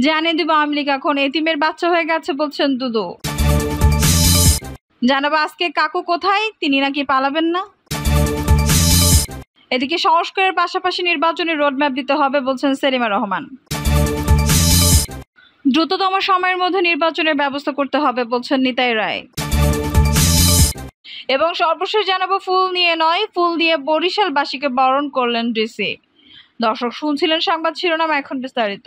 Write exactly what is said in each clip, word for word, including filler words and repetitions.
জানিয়ে দিব আওয়ামী লীগ এখন এতিমের বাচ্চা হয়ে গেছে বলছেন দুদু। জানাবো আজকে কাকু কোথায়, তিনি নাকি পালাবেন না। এদিকে সংস্কারের পাশাপাশি নির্বাচনী রোডম্যাপ দিতে হবে বলছেন সেলিমা রহমান। দ্রুততম সময়ের মধ্যে নির্বাচনের ব্যবস্থা করতে হবে বলছেন নিতাই রায়। এবং সর্বশেষ জানাবো ফুল নিয়ে নয়, ফুল দিয়ে বরিশালবাসীকে বরণ করলেন ডিসি। দর্শক শুনছিলেন সংবাদ শিরোনাম, এখন বিস্তারিত।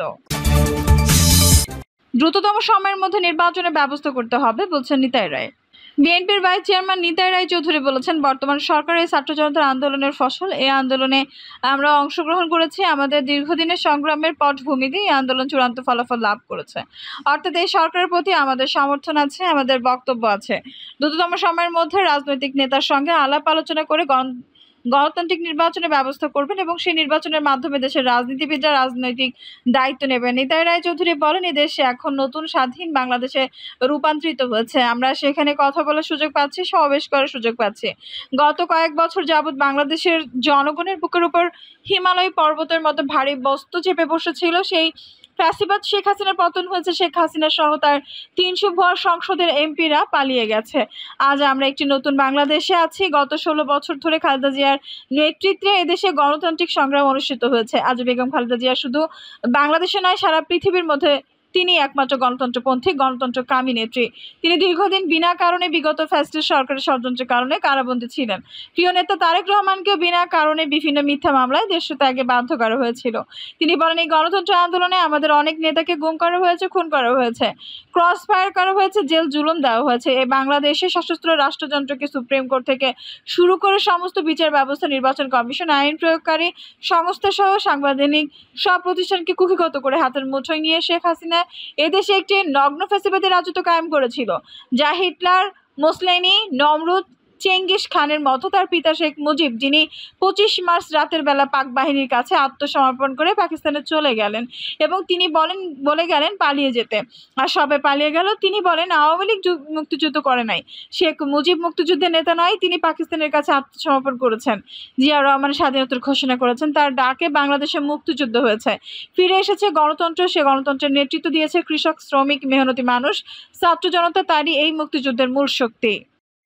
দ্রুততম সময়ের মধ্যে নির্বাচনের ব্যবস্থা করতে হবে বলছেন নিতাই রায়। বিএনপির ভাইস চেয়ারম্যান নিতাই রায় চৌধুরী বলেছেন, বর্তমান সরকারের ছাত্র জনতার আন্দোলনের ফসল। এই আন্দোলনে আমরা অংশগ্রহণ করেছি। আমাদের দীর্ঘদিনের সংগ্রামের পটভূমিতে এই আন্দোলন চূড়ান্ত ফলাফল লাভ করেছে। অর্থাৎ এই সরকারের প্রতি আমাদের সমর্থন আছে, আমাদের বক্তব্য আছে। দ্রুততম সময়ের মধ্যে রাজনৈতিক নেতার সঙ্গে আলাপ আলোচনা করে গণ গণতান্ত্রিক নির্বাচনের ব্যবস্থা করবেন এবং সেই নির্বাচনের মাধ্যমে দেশের রাজনীতিবিদরা রাজনৈতিক দায়িত্ব নেবেন। নিতাই রায় চৌধুরী বলেন, এই দেশে এখন নতুন স্বাধীন বাংলাদেশে রূপান্তরিত হয়েছে। আমরা সেখানে কথা বলার সুযোগ পাচ্ছি, সমাবেশ করার সুযোগ পাচ্ছি। গত কয়েক বছর যাবৎ বাংলাদেশের জনগণের বুকের উপর হিমালয় পর্বতের মতো ভারী বস্তু চেপে বসেছিল। সেই ফ্যাসিবাদ শেখ হাসিনার পতন হয়েছে। শেখ হাসিনা সহ তার তিনশো ভুয়া সংসদের এমপিরা পালিয়ে গেছে। আজ আমরা একটি নতুন বাংলাদেশে আছি। গত ষোলো বছর ধরে খালেদা জিয়ার নেতৃত্বে এদেশে গণতান্ত্রিক সংগ্রাম অনুষ্ঠিত হয়েছে। আজ বেগম খালেদা জিয়া শুধু বাংলাদেশে নয়, সারা পৃথিবীর মধ্যে তিনি একমাত্র গণতন্ত্রপন্থী গণতন্ত্রকামী নেত্রী। তিনি দীর্ঘদিন বিনা কারণে বিগত ফ্যাসিস্ট সরকারের ষড়যন্ত্রের কারণে কারাবন্দী ছিলেন। প্রিয় নেতা তারেক রহমানকেও বিনা কারণে বিভিন্ন মিথ্যা মামলায় দেশ ত্যাগে বাধ্য করা হয়েছিল। তিনি বলেন, এই গণতন্ত্র আন্দোলনে আমাদের অনেক নেতাকে গুম করা হয়েছে, খুন করা হয়েছে, ক্রস ফায়ার করা হয়েছে, জেল জুলুম দেওয়া হয়েছে। এই বাংলাদেশে সশস্ত্র রাষ্ট্রযন্ত্রকে সুপ্রিম কোর্ট থেকে শুরু করে সমস্ত বিচার ব্যবস্থা, নির্বাচন কমিশন, আইন প্রয়োগকারী সংস্থা সহ সাংবিধানিক সব প্রতিষ্ঠানকে কুক্ষিগত করে হাতের মুঠোয় নিয়ে শেখ হাসিনা এদেশে একটি নগ্ন ফ্যাসিবাদী রাজত্ব কায়েম করেছিল, যা হিটলার, মুসলিনি, নমরুদ, চেঙ্গিস খানের মতো তার পিতা শেখ মুজিব, যিনি পঁচিশ মার্চ রাতের বেলা পাক বাহিনীর কাছে আত্মসমর্পণ করে পাকিস্তানে চলে গেলেন এবং তিনি বলেন বলে গেলেন পালিয়ে যেতে, আর সবে পালিয়ে গেল। তিনি বলেন আওয়ামী লীগ মুক্তিযুদ্ধ করে নাই, শেখ মুজিব মুক্তিযুদ্ধের নেতা নয়, তিনি পাকিস্তানের কাছে আত্মসমর্পণ করেছেন। জিয়া রহমান স্বাধীনতার ঘোষণা করেছেন, তার ডাকে বাংলাদেশে মুক্তিযুদ্ধ হয়েছে, ফিরে এসেছে গণতন্ত্র। সে গণতন্ত্রের নেতৃত্ব দিয়েছে কৃষক, শ্রমিক, মেহনতি মানুষ, ছাত্র জনতা। তারই এই মুক্তিযুদ্ধের মূল শক্তি।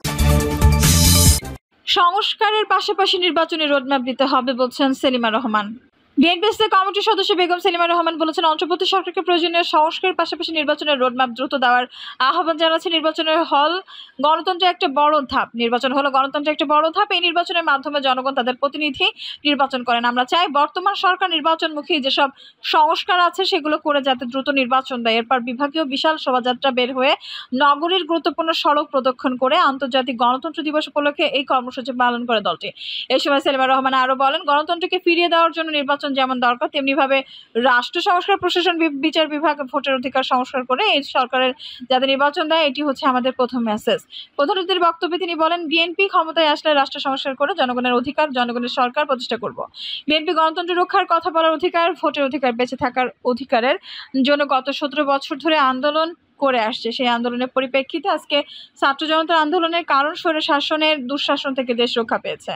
সংস্কারের পাশাপাশি নির্বাচনী রোডম্যাপ দিতে হবে বলছেন সেলিমা রহমান। বিএনপি কমিটির সদস্য বেগম সেলিমা রহমান বলেছেন, অন্তর্বর্তী সরকারকে প্রয়োজনীয় সংস্কারের পাশাপাশি নির্বাচনের রোডম্যাপ দ্রুত দেওয়ার আহ্বান জানাচ্ছে। নির্বাচনের হল গণতন্ত্রের একটা বড় ধাপ। নির্বাচন হলো গণতন্ত্রের একটা বড় ধাপ। এই নির্বাচনের মাধ্যমে জনগণ তাদের প্রতিনিধি নির্বাচন করেন। আমরা চাই বর্তমান সরকার নির্বাচনমুখী যেসব সংস্কার আছে সেগুলো করে যাতে দ্রুত নির্বাচন দেয়। এরপর বিভাগীয় বিশাল শোভাযাত্রা বের হয়ে নগরীর গুরুত্বপূর্ণ সড়ক প্রদক্ষিণ করে আন্তর্জাতিক গণতন্ত্র দিবস উপলক্ষে এই কর্মসূচি পালন করে দলটি। এই সময় সেলিমা রহমান আরো বলেন, গণতন্ত্রকে ফিরিয়ে দেওয়ার জন্য নির্বাচন যেমন দরকার, তেমনি ভাবে রাষ্ট্র সংস্কার, প্রশাসন, বিচার বিভাগ, ভোটের অধিকার সংস্কার করে এই সরকারের যাতে নির্বাচন দেয়, এটি হচ্ছে আমাদের প্রথম মেসেজ। প্রধানমন্ত্রীর বক্তব্যে তিনি বলেন, বিএনপি ক্ষমতায় আসলে রাষ্ট্র সংস্কার করে জনগণের অধিকার, জনগণের সরকার প্রতিষ্ঠা করব। বিএনপি গণতন্ত্র রক্ষার, কথা বলার অধিকার, ভোটের অধিকার, বেঁচে থাকার অধিকারের জন্য গত সতেরো বছর ধরে আন্দোলন করে আসছে। সেই আন্দোলনের পরিপ্রেক্ষিতে আজকে ছাত্র জনতার আন্দোলনের কারণ স্বৈর শাসনের দুঃশাসন থেকে দেশ রক্ষা পেয়েছে।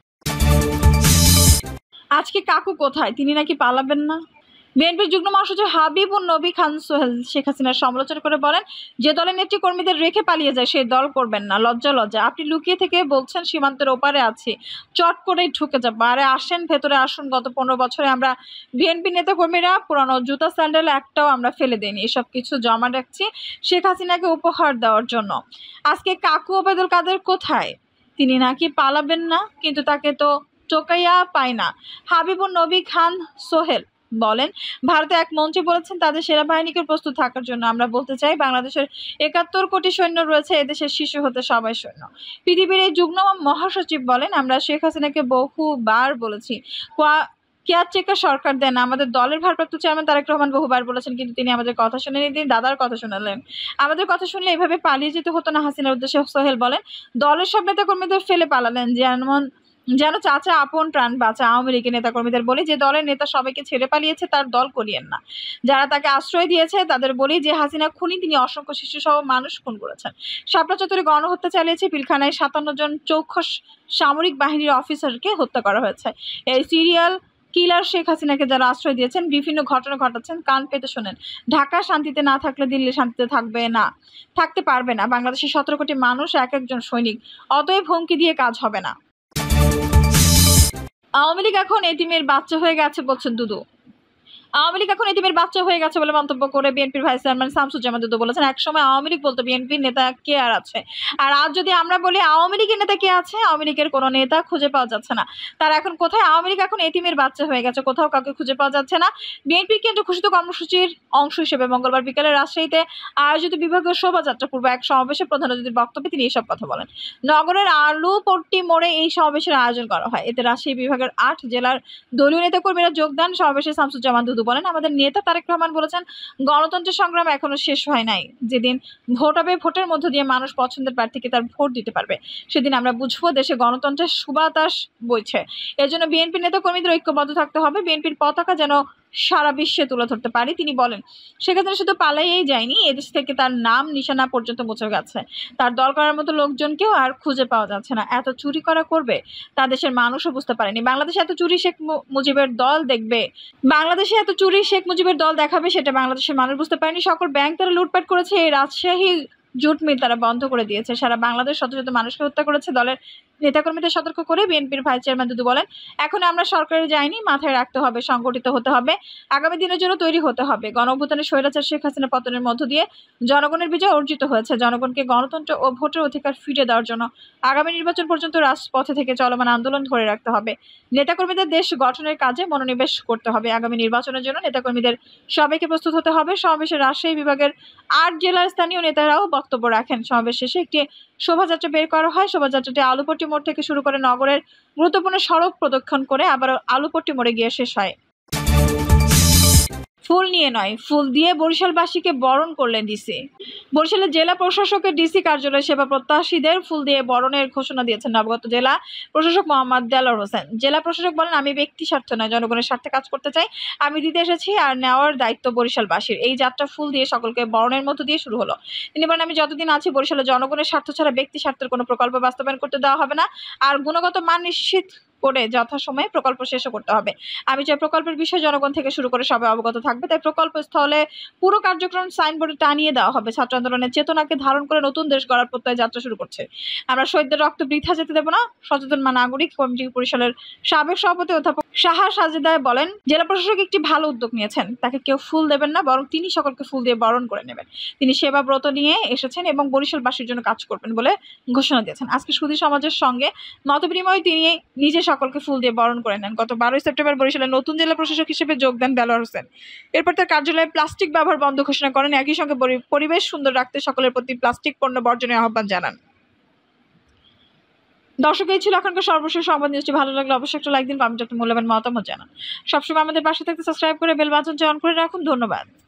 আজকে কাকু কোথায়, তিনি নাকি পালাবেন না। বিএনপির যুগ্ম মহাসচিব হাবিবুন নবী খান সোহেল শেখ হাসিনার সমালোচনা করে বলেন, যে দলের নেত্রী কর্মীদের রেখে পালিয়ে যায় সেই দল করবেন না। লজ্জা লজ্জা, আপনি লুকিয়ে থেকে বলছেন সীমান্তের ওপারে আছি, চট করেই ঢুকে যাবো। আরে আসেন, ভেতরে আসুন। গত পনেরো বছরে আমরা বিএনপি নেতা কর্মীরা পুরানো জুতা স্যান্ডেল একটাও আমরা ফেলে দিইনি। এসব কিছু জমা রাখছি শেখ হাসিনাকে উপহার দেওয়ার জন্য। আজকে কাকু ওবায়দুল কাদের কোথায়, তিনি নাকি পালাবেন না, কিন্তু তাকে তো টোকাইয়া পায় না। হাবিবুন নবী খান সোহেল বলেন, ভারতে এক মন্ত্রী বলেছেন তাদের সেনাবাহিনীকে প্রস্তুত থাকার জন্য। আমরা বলতে চাই, বাংলাদেশের একাত্তর কোটি সৈন্য রয়েছে, এদেশের শিশু হতে সবাই সৈন্য। পৃথিবীর এই যুগ্ম মহাসচিব বলেন, আমরা শেখ হাসিনাকে বহুবার বলেছি কেয়ারটেকার সরকার দেন। আমাদের দলের ভারপ্রাপ্ত চেয়ারম্যান তারেক রহমান বহুবার বলেছেন, কিন্তু তিনি আমাদের কথা শুনেনি, তিনি দাদার কথা শোনালেন। আমাদের কথা শুনলে এভাবে পালিয়ে যেতে হতো না। হাসিনার উদ্দেশ্যে সোহেল বলেন, দলের সব নেতাকর্মীদের ফেলে পালালেন যেমন যেন চাচা আপন প্রাণ বাঁচা। আওয়ামী লীগের নেতাকর্মীদের বলি, যে দলের নেতা সবাইকে ছেড়ে পালিয়েছে তার দল করিয়েন না। যারা তাকে আশ্রয় দিয়েছে তাদের বলি যে হাসিনা খুনি, তিনি অসংখ্য শিশু সহ মানুষ খুন করেছেন। শাপলা চত্বরে গণহত্যা চালিয়েছে। পিলখানায় সাতান্ন জন চৌখস সামরিক বাহিনীর অফিসারকে হত্যা করা হয়েছে। এই সিরিয়াল কিলার শেখ হাসিনাকে যারা আশ্রয় দিয়েছেন, বিভিন্ন ঘটনা ঘটাচ্ছেন, কান পেতে শোনেন। ঢাকা শান্তিতে না থাকলে দিল্লি শান্তিতে থাকবে না, থাকতে পারবে না। বাংলাদেশের সতেরো কোটি মানুষ এক একজন সৈনিক, অতএব হুমকি দিয়ে কাজ হবে না। আওয়ামী লীগ এখন এতিমের বাচ্চা হয়ে গেছে বলছেন দুদু। আওয়ামী লীগ এখন এতিমের বাচ্চা হয়ে গেছে বলে মন্তব্য করে বিএনপির ভাইস চেয়ারম্যান শামসুজ্জামান দুদু বলেছেন, একসময় আওয়ামী লীগ বলতো বিএনপির নেতা কে আর আছে, আর আজ যদি আমরা বলি আওয়ামী লীগের নেতা কে আছে, আওয়ামী লীগের কোনো নেতা খুঁজে পাওয়া যাচ্ছে না। তার এখন কোথায়? আওয়ামী লীগ এখন এতিমের বাচ্চা হয়ে গেছে, কোথাও কাউকে খুঁজে পাওয়া যাচ্ছে না। বিএনপির কেন্দ্র ঘোষিত কর্মসূচির অংশ হিসেবে মঙ্গলবার বিকেলে রাজশাহীতে আয়োজিত বিভাগীয় শোভাযাত্রা পূর্ব এক সমাবেশে প্রধান অতিথির বক্তব্যে তিনি এসব কথা বলেন। নগরের আলুপট্টি মোড়ে এই সমাবেশের আয়োজন করা হয়। এতে রাজশাহী বিভাগের আট জেলার দলীয় নেতাকর্মীরা যোগদান। সমাবেশে শামসুজ্জামান দুদু বলেন, আমাদের নেতা তারেক রহমান বলেছেন, গণতন্ত্রের সংগ্রাম এখনো শেষ হয় নাই। যেদিন ভোট হবে, ভোটের মধ্য দিয়ে মানুষ পছন্দের প্রার্থীকে তার ভোট দিতে পারবে, সেদিন আমরা বুঝবো দেশে গণতন্ত্রের সুবাতাস বইছে। এর জন্য বিএনপি নেতা কর্মীদের ঐক্যবদ্ধ থাকতে হবে, বিএনপির পতাকা যেন সারা বিশ্বে তুলে ধরতে পারি। তিনি বলেন, শেখ হাসিনা শুধু পালাইয়েই যায়নি, এদেশ থেকে তার নাম নিশানা পর্যন্ত মুছে গেছে। তার দল করার মতো লোকজনকেও আর খুঁজে পাওয়া যাচ্ছে না। এত চুরি করা করবে তা দেশের মানুষও বুঝতে পারেনি। বাংলাদেশে এত চুরি শেখ মুজিবের দল দেখবে, বাংলাদেশে এত চুরি শেখ মুজিবের দল দেখাবে, সেটা বাংলাদেশের মানুষ বুঝতে পারেনি। সকল ব্যাংক তারা লুটপাট করেছে, এই রাজশাহী জুট মিল তারা বন্ধ করে দিয়েছে, সারা বাংলাদেশ শত শত মানুষকে হত্যা করেছে। দলের নেতাকর্মীদের সতর্ক করে বিএনপির ভাইস চেয়ারম্যান দুদু বলেন, এখন আমরা সরকারে যাইনি, মাথায় রাখতে হবে, সংগঠিত হতে হবে, আগামী দিনের জন্য তৈরি হতে হবে। গণঅভ্যুত্থানের স্বৈরাচার শেখ হাসিনা পতনের মধ্য দিয়ে জনগণের বিজয় অর্জিত হয়েছে। জনগণকে গণতন্ত্র ও ভোটের অধিকার ফিরে দেওয়ার জন্য আগামী নির্বাচন পর্যন্ত রাজপথে থেকে চলমান আন্দোলন ধরে রাখতে হবে। নেতাকর্মীদের দেশ গঠনের কাজে মনোনিবেশ করতে হবে। আগামী নির্বাচনের জন্য নেতাকর্মীদের সবাইকে প্রস্তুত হতে হবে। সমাবেশে রাজশাহী বিভাগের আট জেলার স্থানীয় নেতারাও বক্তব্য রাখেন। সমাবেশ শেষে একটি শোভাযাত্রা বের করা হয়। শোভাযাত্রাটি আলুপট্টি মোড় থেকে শুরু করে নগরের গুরুত্বপূর্ণ সড়ক প্রদক্ষিণ করে আবার আলুপট্টি মোড়ে গিয়ে শেষ হয়। ফুল নিয়ে নয়, ফুল দিয়ে বরিশালবাসীকে বরণ করলেন ডিসি। বরিশালের জেলা প্রশাসকের ডিসি কার্যালয়ে সেবা প্রত্যাশীদের ফুল দিয়ে বরণের ঘোষণা দিয়েছেন নবাগত জেলা প্রশাসক মোহাম্মদ দেলোয়ার হোসেন। জেলা প্রশাসক বলেন, আমি ব্যক্তি স্বার্থ নয়, জনগণের স্বার্থে কাজ করতে চাই। আমি দিতে এসেছি, আর নেওয়ার দায়িত্ব বরিশালবাসীর। এই যাত্রা ফুল দিয়ে সকলকে বরণের মধ্য দিয়ে শুরু হলো। তিনি বলেন, আমি যতদিন আছি বরিশালের জনগণের স্বার্থ ছাড়া ব্যক্তি স্বার্থের কোনো প্রকল্প বাস্তবায়ন করতে দেওয়া হবে না, আর গুণগত মান নিশ্চিত করে যথাসময়ে প্রকল্প শেষও করতে হবে। আমি চাই প্রকল্পের বিষয়ে জনগণ থেকে শুরু করে সবাই অবগত থাকবে। তাই প্রকল্প স্থলে পুরো কার্যক্রম সাইনবোর্ডে টানিয়ে দেওয়া হবে। ছাত্র আন্দোলনের চেতনাকে ধারণ করে নতুন দেশ গড়ার প্রত্যয় যাত্রা শুরু করছে। আমরা শহীদদের রক্ত বৃথা যেতে দেব না। সচেতন মা নাগরিক কমিটি বরিশালের সাবেক সভাপতি অধ্যাপক সাহা সাজেদায় বলেন, জেলা প্রশাসক একটি ভালো উদ্যোগ নিয়েছেন। তাকে কেউ ফুল দেবেন না, বরং তিনি সকলকে ফুল দিয়ে বরণ করে নেবেন। তিনি সেবা ব্রত নিয়ে এসেছেন এবং বরিশালবাসীর জন্য কাজ করবেন বলে ঘোষণা দিয়েছেন। আজকে সুধী সমাজের সঙ্গে মতবিনিময়ে তিনি নিজে সকলকে ফুল দিয়ে বরণ করে নেন। গত বারোই সেপ্টেম্বর বরিশালের নতুন জেলা প্রশাসক হিসেবে যোগ দেন দেলোয়ার হোসেন। এরপর তার কার্যালয়ে প্লাস্টিক ব্যবহার বন্ধ ঘোষণা করেন। একই সঙ্গে পরিবেশ সুন্দর রাখতে সকলের প্রতি প্লাস্টিক পণ্য বর্জনের আহ্বান জানান। দর্শক, এই ছিল এখনকার সর্বশেষ সংবাদ। নিউজটি ভালো লাগলে অবশ্যই একটা লাইক দিন, কমেন্টে একটা মূল্যবান মতামত জানান। সবসময় আমাদের পাশে থাকতে সাবস্ক্রাইব করে বেল বাটনটি অন করে রাখুন। ধন্যবাদ।